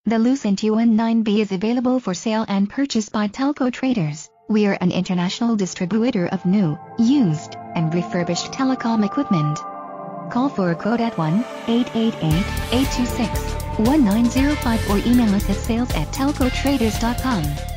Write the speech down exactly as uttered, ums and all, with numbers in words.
The Lucent U N nine B is available for sale and purchase by TelcoTraders. We are an international distributor of new, used, and refurbished telecom equipment. Call for a quote at one eight eight eight, eight two six, one nine zero five or email us at sales at telco traders dot com.